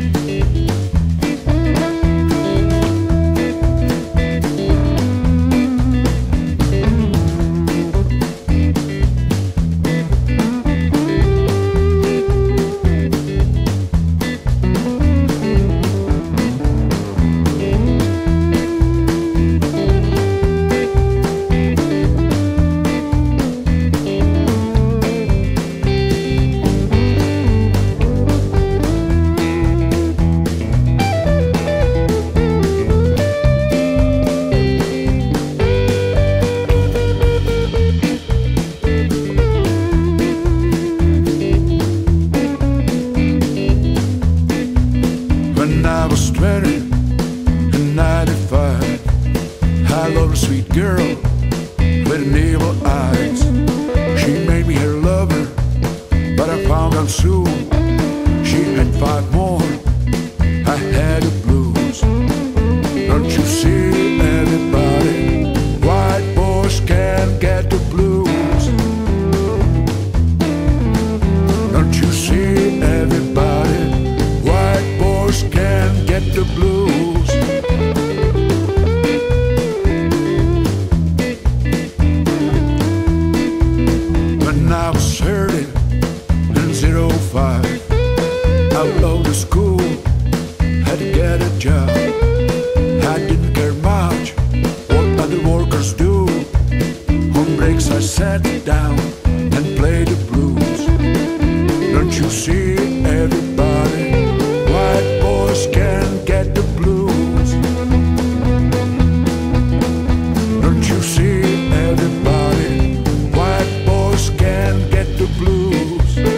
When I was twenty and ninety-five, I loved a sweet girl with evil eyes. She made me her lover, but I found out soon she had five more. I had the blues. Don't you see, everybody, white boys can get the blues. Don't you see, everybody, white boys can get the blues. When I was thirty and zero five, out of the school, had to get a job. I didn't care much what other workers do. On breaks I sat down and played the blues. Don't you see, everybody, white boys can get the blues. Don't you see, everybody, white boys can get the blues.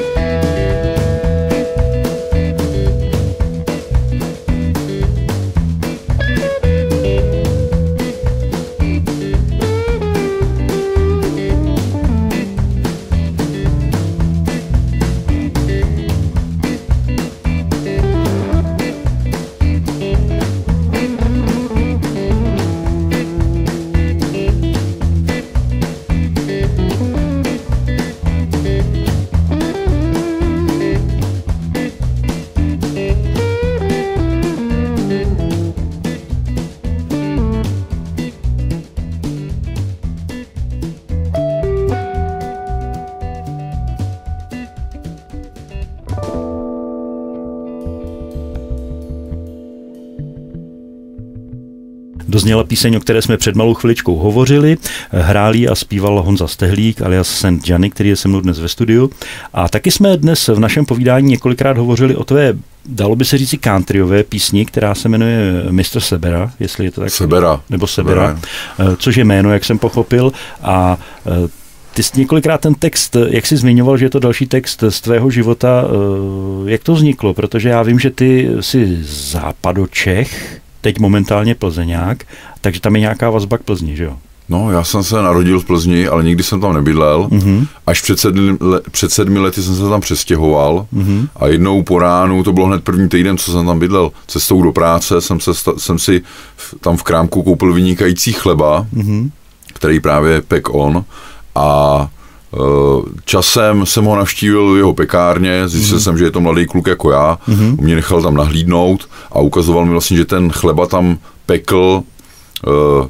Dozněla píseň, o které jsme před malou chviličkou hovořili. Hráli a zpíval Honza Stehlík alias Saint Gianni, který je se mnou dnes ve studiu. A taky jsme dnes v našem povídání několikrát hovořili o tvé, dalo by se říct, countryové písni, která se jmenuje mister Sebera, jestli je to tak. Sebera. Nebo Sebera, Sebera, což je jméno, jak jsem pochopil. A ty jsi několikrát ten text, jak jsi zmiňoval, že je to další text z tvého života, jak to vzniklo? Protože já vím, že ty jsi západočech, teď momentálně Plzeňák, takže tam je nějaká vazba k Plzni, že jo? No, já jsem se narodil v Plzni, ale nikdy jsem tam nebydlel. Mm-hmm. Až před sedmi, le, před sedmi lety jsem se tam přestěhoval mm-hmm. a jednou po ránu, to bylo hned první týden, co jsem tam bydlel, cestou do práce, jsem, se, jsem si v, tam v krámku koupil vynikající chleba, mm-hmm. který právě pek on, a časem jsem ho navštívil v jeho pekárně, zjistil mm. jsem, že je to mladý kluk jako já, mm. mě nechal tam nahlídnout a ukazoval mi vlastně, že ten chleba tam pekl uh,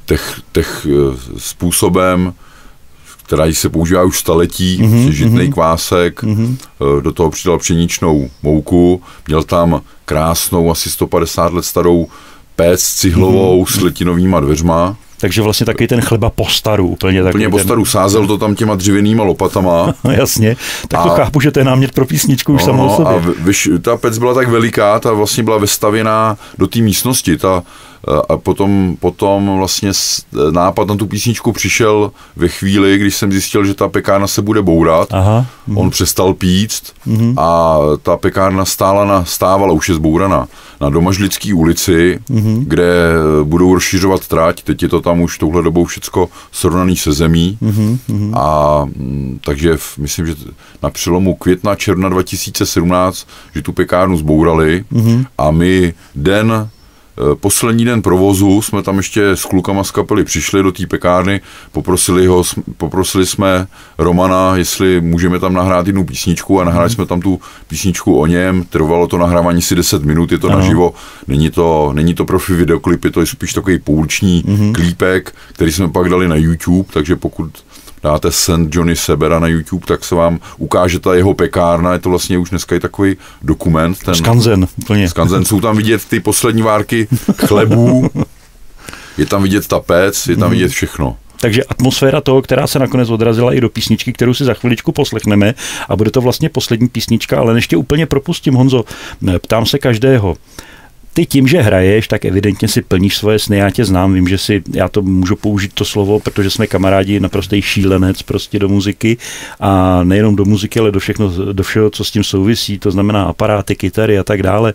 tech, tech způsobem, který se používá už staletí, mm-hmm, žitnej kvásek, mm-hmm. do toho přidal pšeničnou mouku, měl tam krásnou, asi sto padesát let starou péc cihlovou mm-hmm. s letinovýma dveřma. Takže vlastně taky ten chleba po staru úplně. Úplně po staru, sázel to tam těma dřevěnýma lopatama. Jasně, tak to a, chápu, že to je námět pro písničku už no, samo o sobě. A vyš, ta pec byla tak veliká, ta vlastně byla vestavěná do té místnosti, ta a potom, potom vlastně nápad na tu písničku přišel ve chvíli, když jsem zjistil, že ta pekárna se bude bourat. Aha, on mm. přestal píct mm. a ta pekárna stála na, stávala, už je zbouraná, na Domažlický ulici, mm. kde budou rozšiřovat trať. Teď je to tam už touhle dobou všecko srovnaný se zemí. Mm. A takže v, myslím, že na přelomu května, června dva tisíce sedmnáct, že tu pekárnu zbourali mm. a my den poslední den provozu jsme tam ještě s klukama z kapely přišli do té pekárny, poprosili ho, poprosili jsme Romana, jestli můžeme tam nahrát jednu písničku a nahráli mm. jsme tam tu písničku o něm, trvalo to nahrávání si deset minut, je to ano. naživo, není to, není to profi videoklip, je to spíš takový pouliční mm. klípek, který jsme pak dali na YouTube, takže pokud dáte Saint Johnny Sebera na YouTube, tak se vám ukáže ta jeho pekárna, je to vlastně už dneska i takový dokument. Ten Skanzen, úplně. Skanzen, jsou tam vidět ty poslední várky chlebů, je tam vidět ta pec, je tam vidět všechno. Takže atmosféra toho, která se nakonec odrazila i do písničky, kterou si za chviličku poslechneme a bude to vlastně poslední písnička, ale než tě úplně propustím, Honzo, ptám se každého. Ty tím, že hraješ, tak evidentně si plníš svoje sny, já tě znám, vím, že si, já to můžu použít to slovo, protože jsme kamarádi, naprostý šílenec prostě do muziky a nejenom do muziky, ale do, všechno, do všeho, co s tím souvisí, to znamená aparáty, kytary a tak dále.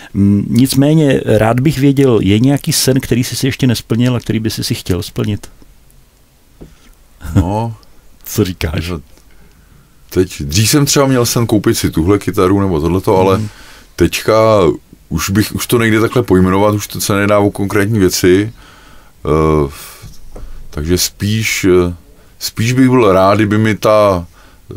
Nicméně rád bych věděl, je nějaký sen, který jsi si ještě nesplnil a který by si si chtěl splnit? No. Co říkáš? Teď, dřív jsem třeba měl sen koupit si tuhle kytaru nebo tohleto, ale hmm. teďka Už, bych, už to nejde takhle pojmenovat, už to se nedá o konkrétní věci, uh, takže spíš, spíš bych byl rád, kdyby mi ta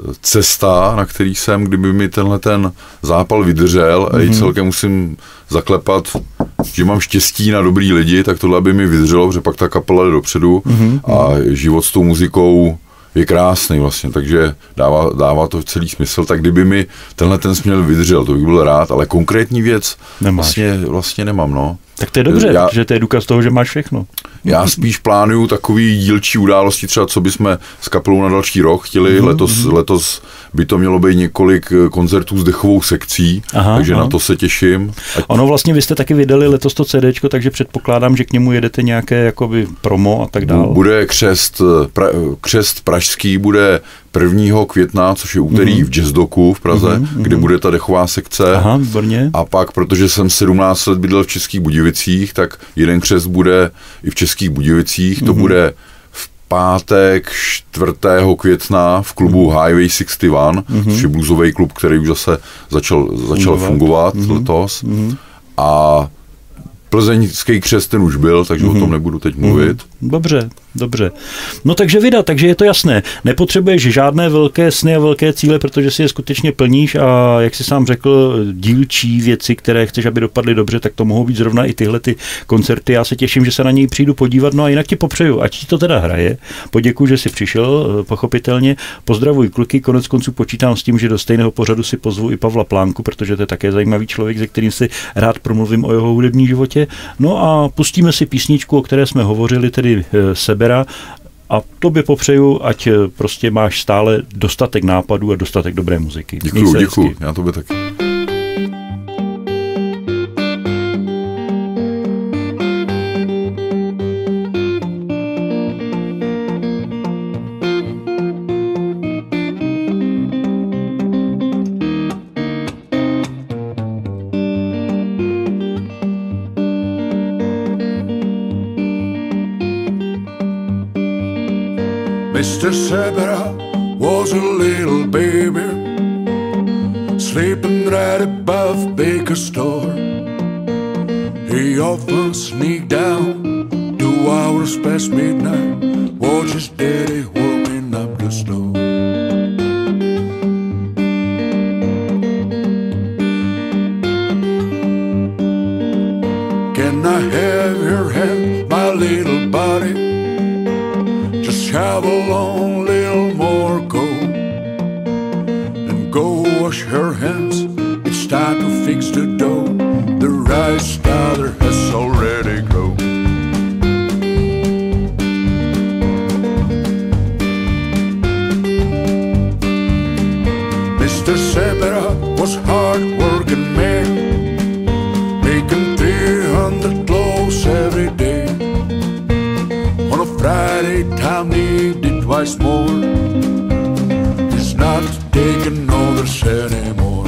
cesta, na který jsem, kdyby mi tenhle ten zápal vydržel mm-hmm. a i celkem musím zaklepat, že mám štěstí na dobrý lidi, tak tohle by mi vydrželo, protože pak ta kapela jde dopředu mm-hmm. a život s tou muzikou je krásný vlastně, takže dává, dává to celý smysl, tak kdyby mi tenhle ten směl vydržel, to bych byl rád, ale konkrétní věc vlastně, vlastně nemám, no. Tak to je dobře, já, protože to je důkaz toho, že máš všechno. Já spíš plánuju takový dílčí události, třeba co bychom s kapelou na další rok chtěli, mm-hmm. letos, letos by to mělo být několik koncertů s dechovou sekcí, aha, takže aha. na to se těším. Ať... Ono vlastně vy jste taky vydali letos to CDčko, takže předpokládám, že k němu jedete nějaké jakoby promo a tak dále. Bude křest, pra, křest pražský, bude prvního května, což je úterý mm-hmm. v Jazzdoku v Praze, mm-hmm. kde bude ta dechová sekce. Aha, výborně. A pak, protože jsem sedmnáct let bydlel v Českých Budějovicích, tak jeden křest bude i v Českých Budějovicích, to mm-hmm. bude v pátek čtvrtého května v klubu mm-hmm. Highway šedesát jedna, mm-hmm. což je bluesový klub, který už zase začal, začal fungovat mm-hmm. letos. Mm-hmm. A plzeňský křest ten už byl, takže mm-hmm. o tom nebudu teď mluvit. Mm-hmm. Dobře, dobře. No takže vida, takže je to jasné. Nepotřebuješ žádné velké sny a velké cíle, protože si je skutečně plníš a jak jsi sám řekl, dílčí věci, které chceš, aby dopadly dobře, tak to mohou být zrovna i tyhle ty koncerty. Já se těším, že se na něj přijdu podívat, no a jinak ti popřeju, ať ti to teda hraje. Poděkuji, že jsi přišel, pochopitelně. Pozdravuj kluky, konec konců počítám s tím, že do stejného pořadu si pozvu i Pavla Plánku, protože to je také zajímavý člověk, se kterým si rád promluvím o jeho hudební životě. No a pustíme si písničku, o které jsme hovořili, tedy Sebera, a tobě popřeju, ať prostě máš stále dostatek nápadů a dostatek dobré muziky. Děkuju, děkuju, já tobě taky. Mister Sebera was a little baby sleeping right above Baker's store. He often sneaked down two hours past midnight, watch his daddy warming up the stove. Can I have your hand, my little body? have a long little more go. Then go wash her hands, it's time to fix the dough. The rice starter has already grown. Mister Sebera was hard-working man, making three hundred clothes every day. On a Friday time needed twice more. He's not taking orders anymore.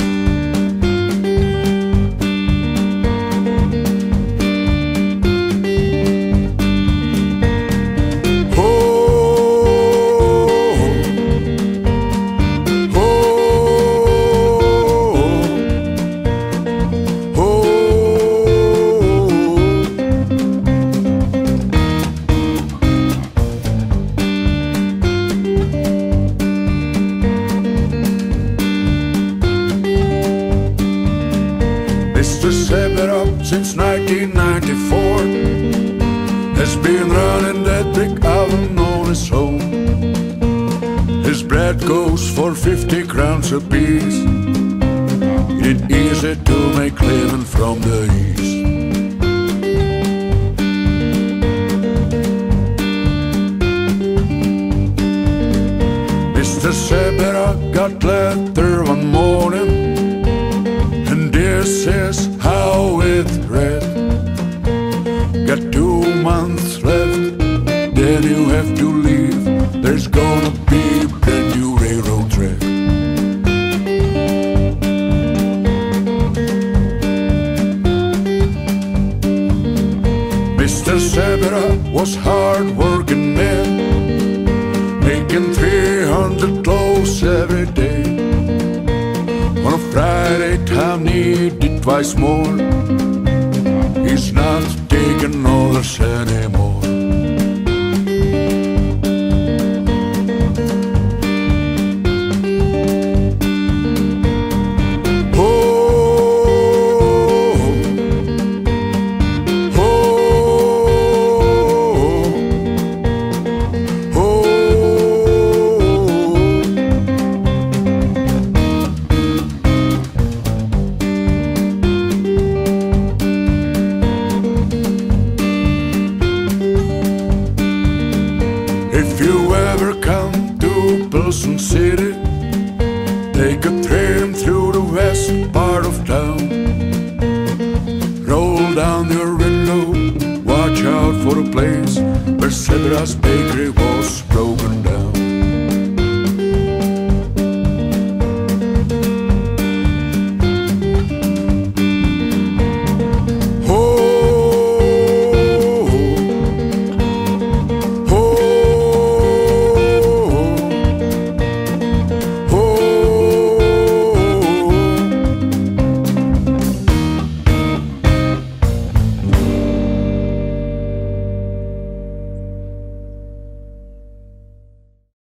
Mister Sebera, since nineteen ninety-four, has been running that brick oven on his own. His bread goes for fifty crowns a piece. It ain't easy to make living from the east. Mister Sebera got letter one morning, and this is how it read. Got two months left, then you have to leave. There's gonna be a brand new railroad track. Mister Sebera was hard-working man, making three hundred clothes every day. On a Friday time needed twice more. He's not taking orders anymore. If you ever come to Pilsen City, take a train through the west part of town. Roll down your window, watch out for a place where Sebera's bakery was broken